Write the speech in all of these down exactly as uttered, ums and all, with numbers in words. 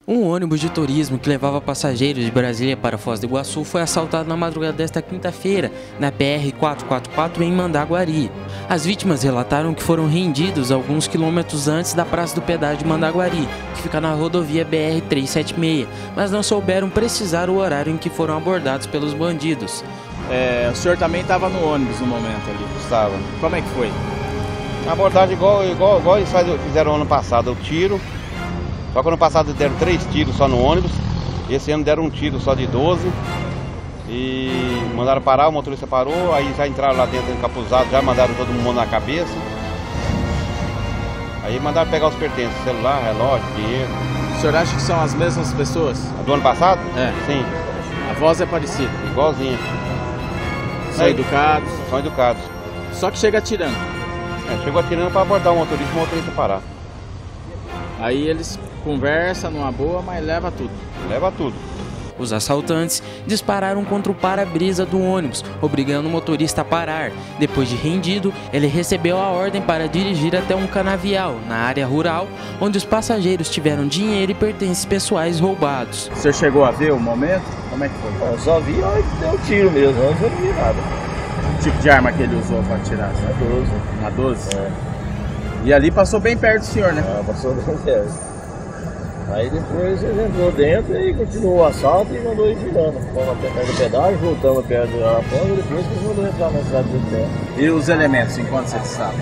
Um ônibus de turismo que levava passageiros de Brasília para Foz do Iguaçu foi assaltado na madrugada desta quinta-feira, na P R quatrocentos e quarenta e quatro em Mandaguari. As vítimas relataram que foram rendidos alguns quilômetros antes da Praça do Pedágio de Mandaguari, que fica na rodovia B R trezentos e setenta e seis, mas não souberam precisar o horário em que foram abordados pelos bandidos. É, o senhor também estava no ônibus no momento ali? Estava. Como é que foi? A abordagem igual, igual, igual eles fizeram ano passado, o tiro. Só que ano passado deram três tiros só no ônibus, esse ano deram um tiro só de doze. E mandaram parar, o motorista parou, aí já entraram lá dentro encapuzado, já mandaram todo mundo na cabeça. Aí mandaram pegar os pertences, celular, relógio, dinheiro. O senhor acha que são as mesmas pessoas? A do ano passado? É. Sim. A voz é parecida? Igualzinha. São educados? São educados. Só que chega atirando? É, chegou atirando para abordar o motorista e o motorista parar. Aí eles conversam numa boa, mas leva tudo. Leva tudo. Os assaltantes dispararam contra o para-brisa do ônibus, obrigando o motorista a parar. Depois de rendido, ele recebeu a ordem para dirigir até um canavial, na área rural, onde os passageiros tiveram dinheiro e pertences pessoais roubados. O senhor chegou a ver o momento? Como é que foi? Eu só vi a hora que deu um tiro mesmo, antes eu não vi nada. Que tipo de arma que ele usou para atirar? A doze. Uma doze? É. E ali passou bem perto do senhor, né? Ah, passou bem perto. Aí depois ele entrou dentro e continuou o assalto e mandou ir virando. Fomos até perto do pedágio, voltamos perto do Araponga e depois que mandou entrar na cidade do Pé. E os elementos, enquanto vocês estavam?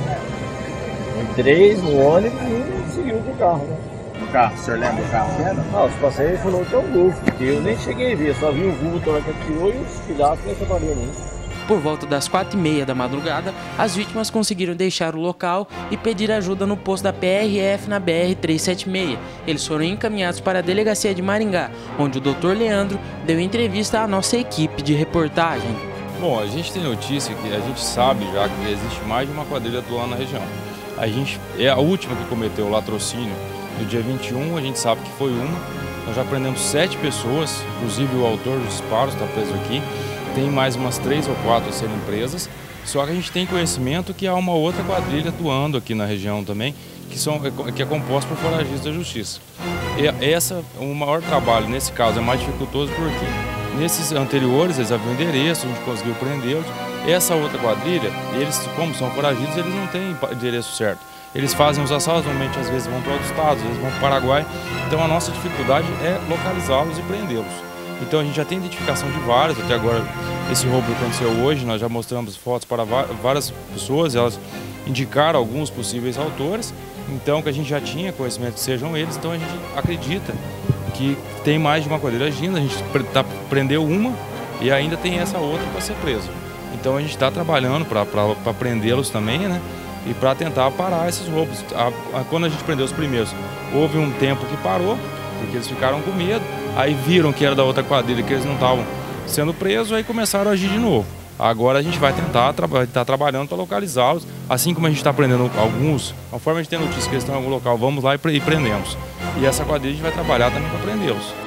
Em três no ônibus e seguiu com o carro, né? No carro, o senhor lembra do carro que era? Ah, os passageiros falaram que é um Golf, porque eu nem cheguei a ver, só vi o vulto lá que atirou e os filhotes nem trabalhou nisso. Por volta das quatro e meia da madrugada, as vítimas conseguiram deixar o local e pedir ajuda no posto da P R F na B R trezentos e setenta e seis. Eles foram encaminhados para a delegacia de Maringá, onde o doutor Leandro deu entrevista à nossa equipe de reportagem. Bom, a gente tem notícia que a gente sabe já que existe mais de uma quadrilha atuando na região. A gente é a última que cometeu o latrocínio no dia vinte e um, a gente sabe que foi uma. Nós já prendemos sete pessoas, inclusive o autor dos disparos está preso aqui. Tem mais umas três ou quatro a serem presas, só que a gente tem conhecimento que há uma outra quadrilha atuando aqui na região também, que, são, que é composta por foragidos da justiça. E essa, o maior trabalho nesse caso é mais dificultoso porque nesses anteriores eles haviam endereço, a gente conseguiu prendê-los. Essa outra quadrilha, eles como são foragidos, eles não têm endereço certo. Eles fazem os assaltos, normalmente às vezes vão para outros estados, às vezes vão para o Paraguai, então a nossa dificuldade é localizá-los e prendê-los. Então a gente já tem identificação de vários, até agora esse roubo aconteceu hoje, nós já mostramos fotos para várias pessoas, elas indicaram alguns possíveis autores, então que a gente já tinha conhecimento que sejam eles, então a gente acredita que tem mais de uma quadrilha agindo, a gente tá, prendeu uma e ainda tem essa outra para ser presa. Então a gente está trabalhando para prendê-los também, né? E para tentar parar esses roubos. A, a, quando a gente prendeu os primeiros, houve um tempo que parou, porque eles ficaram com medo, aí viram que era da outra quadrilha, que eles não estavam sendo presos, aí começaram a agir de novo. Agora a gente vai tentar estar tra tá trabalhando para localizá-los, assim como a gente está prendendo alguns, conforme a gente tem notícia que eles estão em algum local, vamos lá e, pre e prendemos. E essa quadrilha a gente vai trabalhar também para prendê-los.